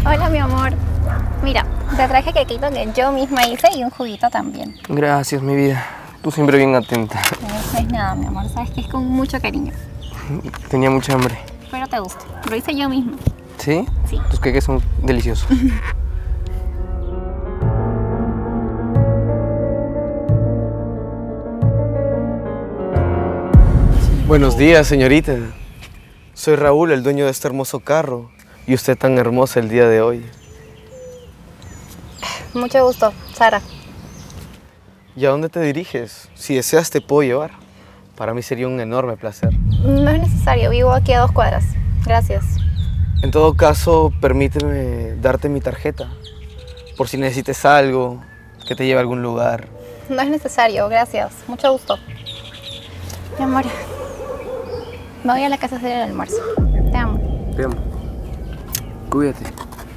Hola, mi amor. Mira, te traje quequito que yo misma hice y un juguito también. Gracias, mi vida. Tú siempre bien atenta. No es nada, mi amor. Sabes que es con mucho cariño. Tenía mucha hambre. Espero te guste. Lo hice yo misma. ¿Sí? Sí. Tus queques son deliciosos. Buenos días, señorita. Soy Raúl, el dueño de este hermoso carro. Y usted tan hermosa el día de hoy. Mucho gusto, Sara. ¿Y a dónde te diriges? Si deseas, te puedo llevar. Para mí sería un enorme placer. No es necesario, vivo aquí a 2 cuadras. Gracias. En todo caso, permíteme darte mi tarjeta. Por si necesites algo, que te lleve a algún lugar. No es necesario, gracias. Mucho gusto. Mi amor, me voy a la casa a hacer el almuerzo. Te amo. Te amo. Cuídate.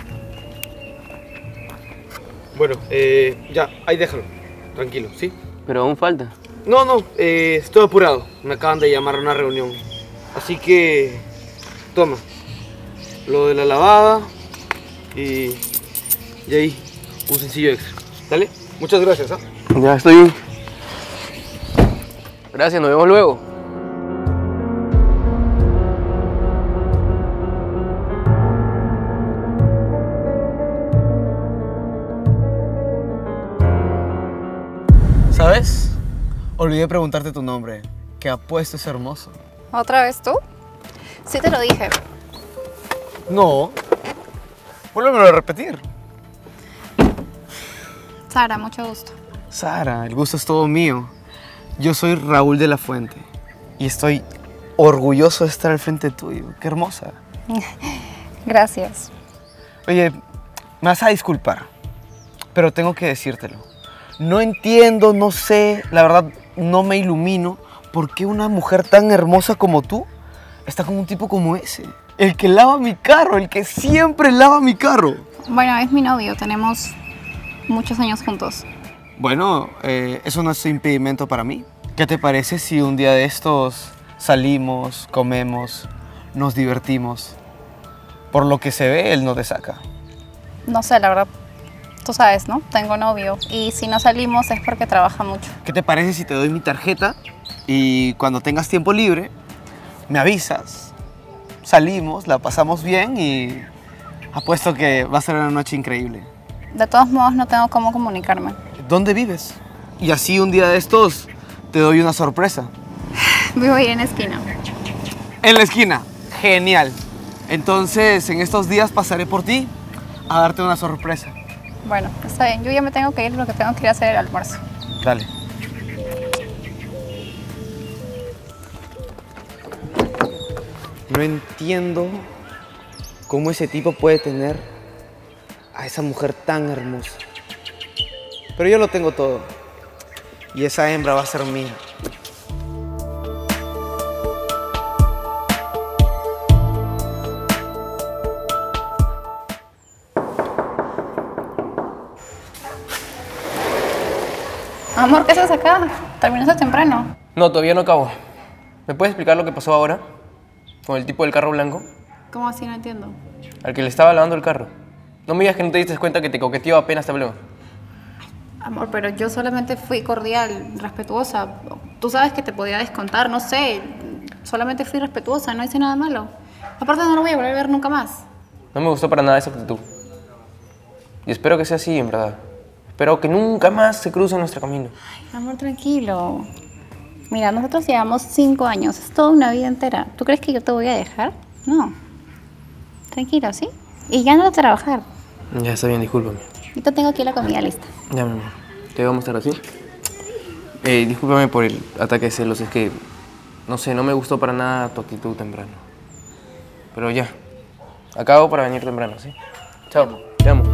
Bueno, ya, ahí déjalo. Tranquilo, ¿sí? Pero aún falta. No, estoy apurado. Me acaban de llamar a una reunión. Así que, toma. Lo de la lavada y ahí, un sencillo extra. ¿Dale? Muchas gracias, ¿ah? Ya estoy bien. Gracias, nos vemos luego. ¿Sabes? Olvidé preguntarte tu nombre. ¿Qué apuesto es hermoso? ¿Otra vez tú? Sí te lo dije. No. Vuélvemelo a repetir. Sara, mucho gusto. Sara, el gusto es todo mío. Yo soy Raúl de la Fuente y estoy orgulloso de estar al frente tuyo. Qué hermosa. Gracias. Oye, me vas a disculpar, pero tengo que decírtelo. No entiendo, no sé, la verdad no me ilumino por qué una mujer tan hermosa como tú está con un tipo como ese. El que lava mi carro, el que siempre lava mi carro. Bueno, es mi novio, tenemos muchos años juntos. Bueno, eso no es impedimento para mí. ¿Qué te parece si un día de estos salimos, comemos, nos divertimos? Por lo que se ve, él no te saca. No sé, la verdad, tú sabes, ¿no? Tengo novio y si no salimos es porque trabaja mucho. ¿Qué te parece si te doy mi tarjeta y cuando tengas tiempo libre, me avisas? Salimos, la pasamos bien y apuesto que va a ser una noche increíble. De todos modos, no tengo cómo comunicarme. ¿Dónde vives? Y así un día de estos te doy una sorpresa. Vivo ahí en la esquina. En la esquina. Genial. Entonces, en estos días pasaré por ti a darte una sorpresa. Bueno, está bien. Yo ya me tengo que ir porque tengo que ir a hacer el almuerzo. Dale. No entiendo cómo ese tipo puede tener a esa mujer tan hermosa. Pero yo lo tengo todo. Y esa hembra va a ser mía. Amor, ¿qué haces acá? Terminaste temprano. No, todavía no acabo. ¿Me puedes explicar lo que pasó ahora? Con el tipo del carro blanco, ¿Cómo así? No entiendo. al que le estaba lavando el carro. No me digas que no te diste cuenta que te coqueteó apenas te habló. Amor, pero yo solamente fui cordial, respetuosa. Tú sabes que te podía descontar, no sé. Solamente fui respetuosa, no hice nada malo. Aparte no lo voy a volver a ver nunca más. No me gustó para nada esa actitud. Y espero que sea así, en verdad. Espero que nunca más se cruce nuestro camino. Amor, tranquilo. Mira, nosotros llevamos 5 años, es toda una vida entera. ¿Tú crees que yo te voy a dejar? No. Tranquilo, ¿sí? Y ya no a trabajar. Ya está bien, discúlpame. Ahorita tengo aquí la comida lista. Ya, mi amor. Te voy a mostrar así. Discúlpame por el ataque de celos, es que, no sé, no me gustó para nada tu actitud temprano. Pero ya, acabo para venir temprano, ¿sí? Chao, te amo.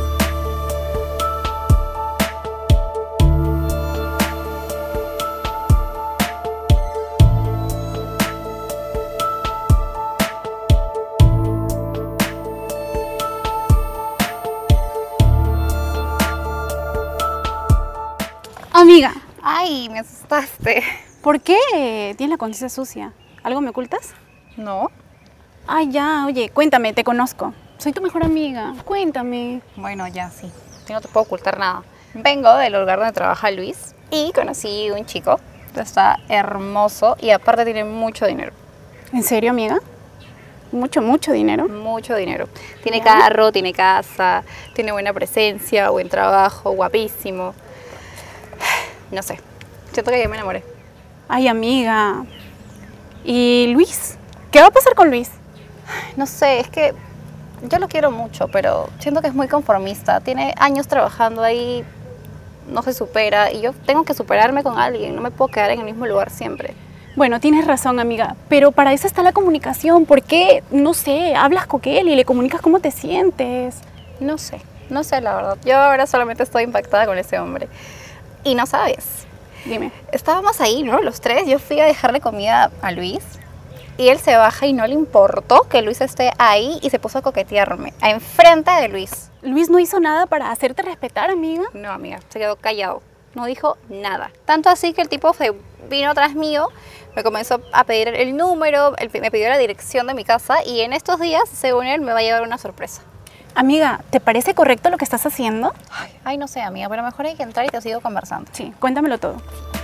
Amiga, Ay, me asustaste. ¿por qué tienes la conciencia sucia? ¿Algo me ocultas? No. Ay, ya, oye, cuéntame, te conozco. Soy tu mejor amiga. Cuéntame. Bueno, ya sí. Yo no te puedo ocultar nada. Vengo del lugar donde trabaja Luis y conocí un chico. Está hermoso y aparte tiene mucho dinero. ¿En serio, amiga? Mucho dinero. Mucho dinero. Tiene carro, tiene casa, tiene buena presencia, buen trabajo, guapísimo. No sé. Siento que ya me enamoré. Ay, amiga. ¿Y Luis? ¿Qué va a pasar con Luis? No sé, es que yo lo quiero mucho, pero siento que es muy conformista. Tiene años trabajando ahí, no se supera y yo tengo que superarme con alguien. No me puedo quedar en el mismo lugar siempre. Bueno, tienes razón, amiga, pero para eso está la comunicación. ¿Por qué, no sé, hablas con él y le comunicas cómo te sientes? No sé la verdad. Yo ahora solamente estoy impactada con ese hombre. Y no sabes, Dime. estábamos ahí, ¿no? Los tres. Yo fui a dejarle comida a Luis y él se baja y no le importó que Luis esté ahí y se puso a coquetearme, a enfrente de Luis. Luis no hizo nada para hacerte respetar, amiga. No, amiga, se quedó callado. No dijo nada. Tanto así que el tipo se vino atrás mío, me comenzó a pedir el número, me pidió la dirección de mi casa y en estos días, según él, me va a llevar una sorpresa. Amiga, ¿te parece correcto lo que estás haciendo? Ay, no sé, amiga, pero mejor hay que entrar y te sigo conversando. Sí, cuéntamelo todo.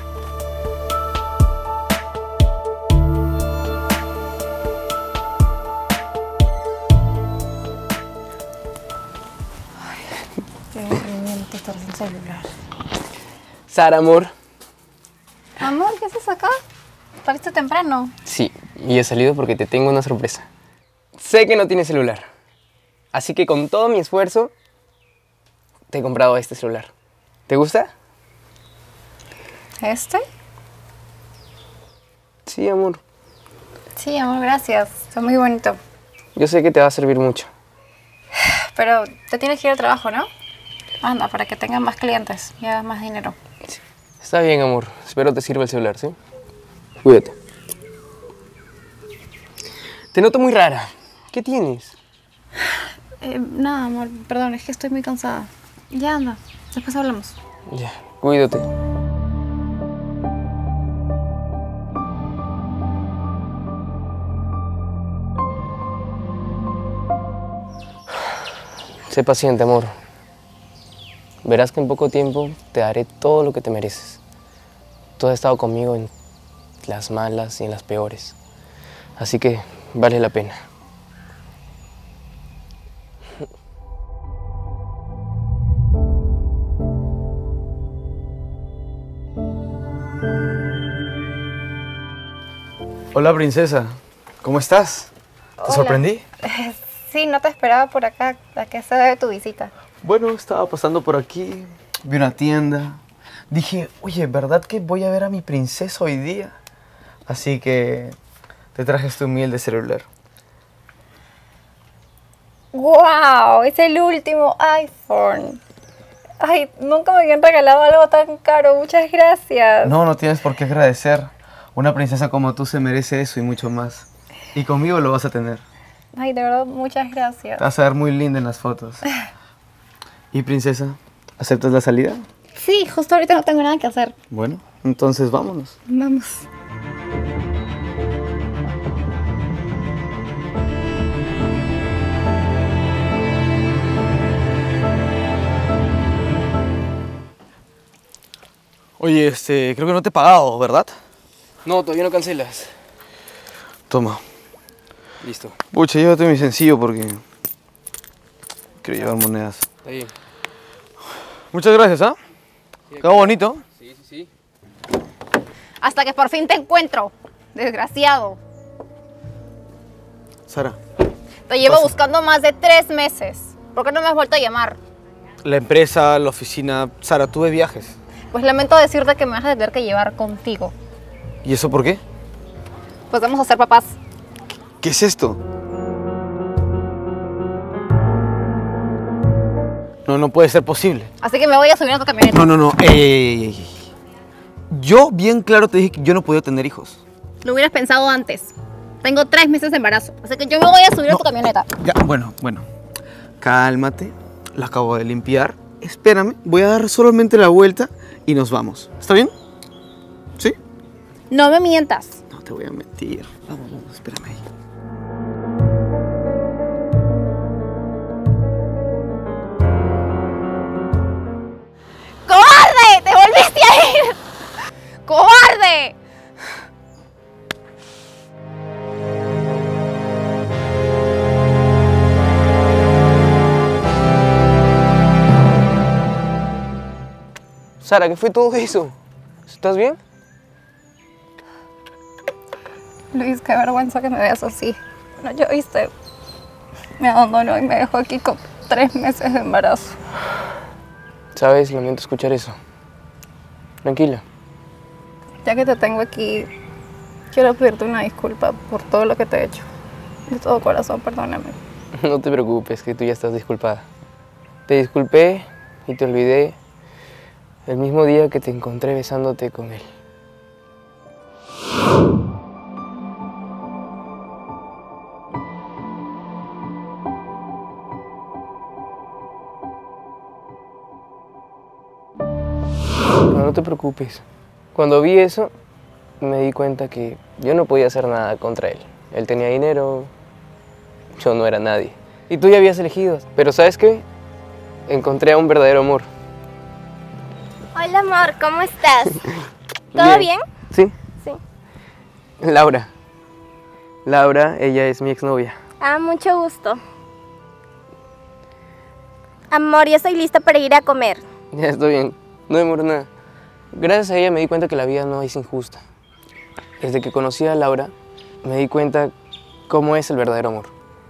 Qué aburrimiento estar sin celular. Sara, amor. Amor, ¿qué haces acá? ¿Saliste temprano? Sí, y he salido porque te tengo una sorpresa. Sé que no tienes celular, así que con todo mi esfuerzo te he comprado este celular. ¿Te gusta? ¿Este? Sí, amor. Sí, amor, gracias. Está muy bonito. Yo sé que te va a servir mucho. Pero te tienes que ir al trabajo, ¿no? Anda, para que tengan más clientes y hagas más dinero. Está bien, amor. Espero te sirva el celular, ¿sí? Cuídate. Te noto muy rara. ¿Qué tienes? Nada, amor, perdón, es que estoy muy cansada. Ya anda, después hablamos. Ya, cuídate. Sé paciente, amor. Verás que en poco tiempo te daré todo lo que te mereces. Tú has estado conmigo en las malas y en las peores. Así que vale la pena. Hola, princesa. ¿Cómo estás? ¿Te Hola. sorprendí? Sí, no te esperaba por acá. ¿A qué se debe tu visita? Bueno, estaba pasando por aquí, vi una tienda. Dije, oye, ¿verdad que voy a ver a mi princesa hoy día? Así que te traje este humilde celular. ¡Wow! Es el último iPhone. Ay, nunca me habían regalado algo tan caro. Muchas gracias. No, no tienes por qué agradecer. Una princesa como tú se merece eso y mucho más. Y conmigo lo vas a tener. Ay, de verdad, muchas gracias. Te vas a ver muy linda en las fotos. ¿Y princesa, aceptas la salida? Sí, justo ahorita no tengo nada que hacer. Bueno, entonces vámonos. Vamos. Oye, creo que no te he pagado, ¿verdad? No, todavía no cancelas. Toma. Listo. Pucha, llévate mi sencillo porque quiero llevar monedas. Está bien. Muchas gracias, ¿ah? Quedó bonito. Sí, sí, sí. Hasta que por fin te encuentro, desgraciado. Sara, Te llevo pasa? buscando más de 3 meses. ¿Por qué no me has vuelto a llamar? la empresa, la oficina. Sara, tuve viajes. Pues lamento decirte que me vas a tener que llevar contigo. ¿Y eso por qué? Pues vamos a ser papás. ¿Qué es esto? No, no puede ser posible. Así que me voy a subir a tu camioneta. No, no, no. Ey, ey, ey. Yo bien claro te dije que yo no podía tener hijos. Lo hubieras pensado antes. Tengo 3 meses de embarazo. Así que yo me voy a subir a tu camioneta. Ya, bueno. Cálmate. La acabo de limpiar. Espérame. Voy a dar solamente la vuelta y nos vamos. ¿Está bien? ¿Sí? No me mientas. No te voy a mentir. Vamos, espérame ahí. Sara, ¿qué fue todo eso? ¿Estás bien? Luis, qué vergüenza que me veas así. Bueno, yo, viste, me abandonó y me dejó aquí con 3 meses de embarazo. Sabes, lamento escuchar eso. Tranquila. Ya que te tengo aquí, quiero pedirte una disculpa por todo lo que te he hecho. De todo corazón, perdóname. No te preocupes, que tú ya estás disculpada. Te disculpé y te olvidé el mismo día que te encontré besándote con él. No te preocupes. Cuando vi eso, me di cuenta que yo no podía hacer nada contra él. Él tenía dinero, yo no era nadie. Y tú ya habías elegido. Pero ¿sabes qué? Encontré a un verdadero amor. Hola amor, ¿cómo estás? ¿Todo bien? Sí. Sí. Laura. Laura, ella es mi exnovia. Ah, mucho gusto. Amor, yo estoy lista para ir a comer. Ya estoy bien, no demoro nada. Gracias a ella me di cuenta que la vida no es injusta. Desde que conocí a Laura, me di cuenta cómo es el verdadero amor.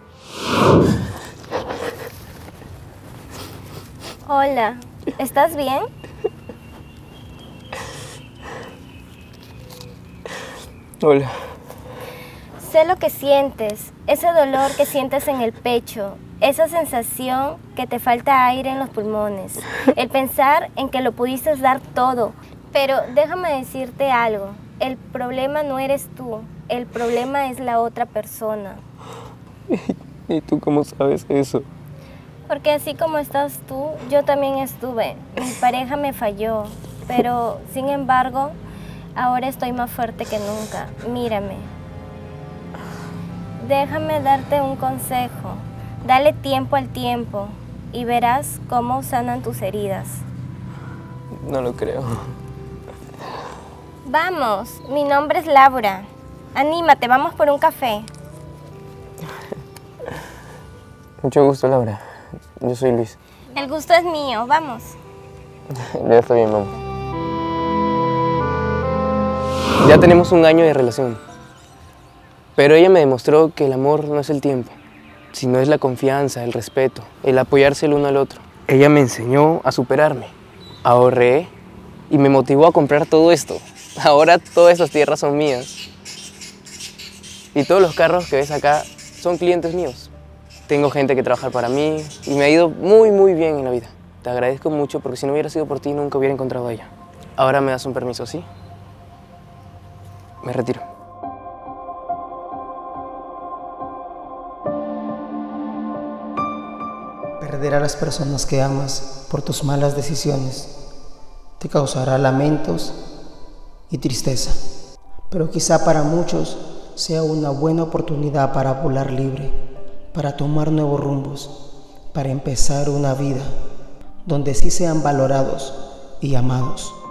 Hola, ¿estás bien? Hola. Sé lo que sientes, ese dolor que sientes en el pecho, esa sensación que te falta aire en los pulmones, el pensar en que lo pudiste dar todo. Pero déjame decirte algo, el problema no eres tú, el problema es la otra persona. ¿Y tú cómo sabes eso? Porque así como estás tú, yo también estuve. Mi pareja me falló, pero sin embargo, ahora estoy más fuerte que nunca. Mírame. Déjame darte un consejo. Dale tiempo al tiempo y verás cómo sanan tus heridas. No lo creo. Vamos, mi nombre es Laura. Anímate, vamos por un café. Mucho gusto, Laura. Yo soy Luis. El gusto es mío, vamos. Ya está bien, vamos. Ya tenemos 1 año de relación. Pero ella me demostró que el amor no es el tiempo, sino es la confianza, el respeto, el apoyarse el uno al otro. Ella me enseñó a superarme. Ahorré y me motivó a comprar todo esto. Ahora todas esas tierras son mías. Y todos los carros que ves acá son clientes míos. Tengo gente que trabaja para mí y me ha ido muy, muy bien en la vida. Te agradezco mucho porque si no hubiera sido por ti nunca hubiera encontrado a ella. Ahora me das un permiso, ¿sí? Me retiro. Perder a las personas que amas por tus malas decisiones te causará lamentos y tristeza, pero quizá para muchos sea una buena oportunidad para volar libre, para tomar nuevos rumbos, para empezar una vida donde sí sean valorados y amados.